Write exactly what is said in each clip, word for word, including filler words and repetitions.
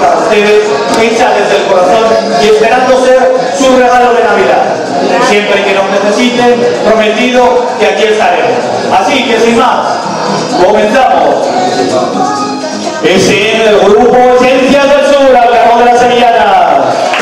para ustedes, hecha desde el corazón y esperando ser su regalo de Navidad. Siempre que nos necesiten, prometido que aquí estaremos. Así que sin más, comenzamos. Es en el grupo Esencias del Sur, al cargo de las sevillanas.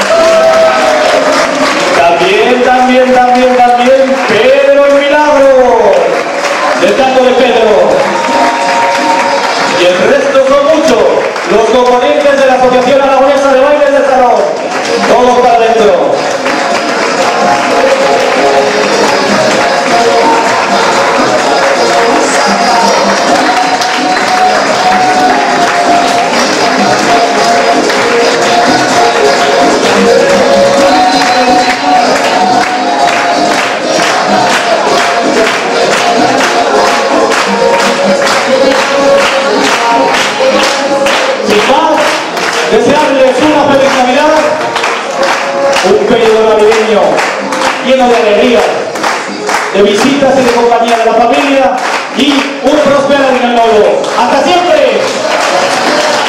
También, también, también, también, Pedro y Milagro, del canto de Pedro. Y el resto son muchos, los componentes de la Asociación Aragonesa de Bailes de Salón. Todos para adentro. Desearles una feliz Navidad, un periodo navideño lleno de alegría, de visitas y de compañía de la familia y un próspero año nuevo. ¡Hasta siempre!